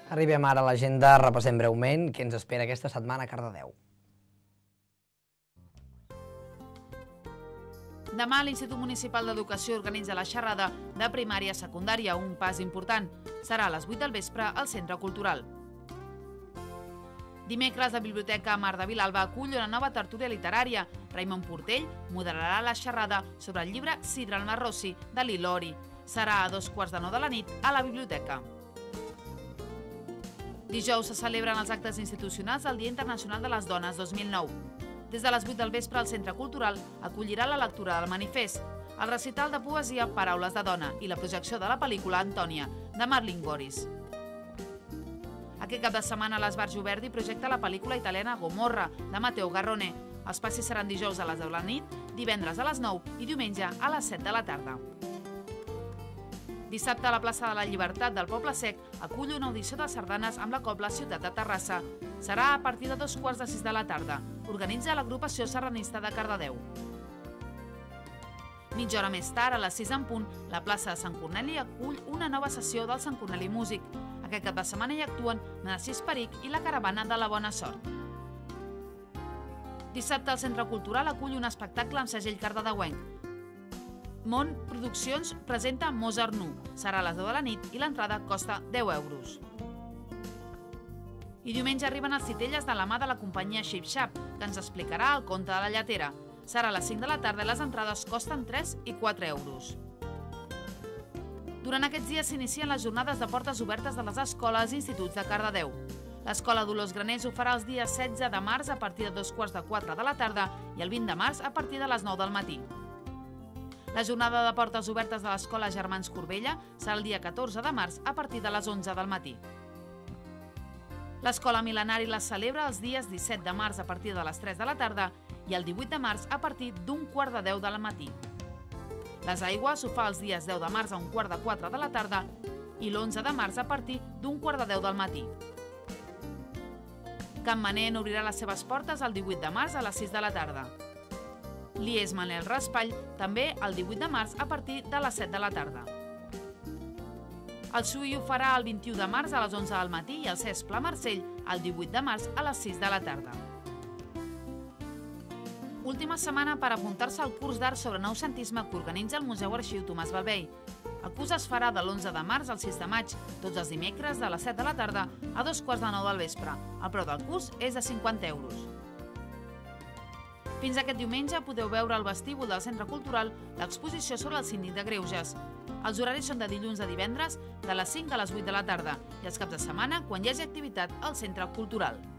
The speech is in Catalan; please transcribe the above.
Arribem ara a l'agenda, repassem breument què ens espera aquesta setmana a Cardedeu. Demà l'Institut Municipal d'Educació organitza la xerrada de primària i secundària, un pas important. Serà a les 8 del vespre al Centre Cultural. Dimecres, la Biblioteca Mar de Vilalba acull una nova tertúlia literària. Raimon Portell moderarà la xerrada sobre el llibre Sidra al Mar Rossi, de Lilori. Serà a 2:15 de la nit a la biblioteca. Dijous se celebren els actes institucionals del Dia Internacional de les Dones 2009. Des de les 8 del vespre, el Centre Cultural acollirà la lectura del manifest, el recital de poesia Paraules de dona i la projecció de la pel·lícula Antònia, de Marlene Goris. Aquest cap de setmana l'Esbarjo Verdi projecta la pel·lícula italiana Gomorra, de Matteo Garrone. Els passis seran dijous a les 10 de la nit, divendres a les 9 i diumenge a les 7 de la tarda. Dissabte, a la plaça de la Llibertat del Poble Sec acull una audició de sardanes amb la Cobla Ciutat de Terrassa. Serà a partir de 5:45 de la tarda. Organitza l'agrupació sardanista de Cardedeu. Mitja hora més tard, a les 6 en punt, la plaça de Sant Corneli acull una nova sessió del Sant Corneli Músic. Aquest cap de setmana hi actuen Narcís Peric i la Caravana de la Bona Sort. Dissabte, el Centre Cultural acull un espectacle amb segell cardedeuenc. Mont Produccions presenta Mozart Nu. Serà a les 10 de la nit i l'entrada costa 10 euros. I diumenge arriben els titelles de la mà de la companyia Xip Xap, que ens explicarà el conte de la lletera. Serà a les 5 de la tarda i les entrades costen 3 i 4 euros. Durant aquests dies s'inicien les jornades de portes obertes de les escoles i instituts de Cardedeu. L'Escola Dolors Graners ho farà els dies 16 de març a partir de 3:15 de la tarda i el 20 de març a partir de les 9 del matí. La jornada de portes obertes de l'Escola Germans Corbella serà el dia 14 de març a partir de les 11 del matí. L'Escola Mil·lenari la celebra els dies 17 de març a partir de les 3 de la tarda i el 18 de març a partir d'1:45 del matí. Les Aigües ho fa els dies 10 de març a 3:45 de la tarda i l'11 de març a partir d'1:45 del matí. Can Manent obrirà les seves portes el 18 de març a les 6 de la tarda. L'IES Manel Raspall també el 18 de març a partir de les 7 de la tarda. El SUI ho farà el 21 de març a les 11 del matí i el CES Pla Marcell el 18 de març a les 6 de la tarda. Última setmana per apuntar-se al curs d'art sobre noucentisme que organitza el Museu Arxiu Tomàs Balvei. El curs es farà de l'11 de març al 6 de maig, tots els dimecres de les 7 de la tarda a 2:15 del vespre. El preu del curs és de 50 euros. Fins aquest diumenge podeu veure al vestíbul del Centre Cultural l'exposició sobre el síndic de Greuges. Els horaris són de dilluns a divendres, de les 5 a les 8 de la tarda, i els caps de setmana quan hi hagi activitat al Centre Cultural.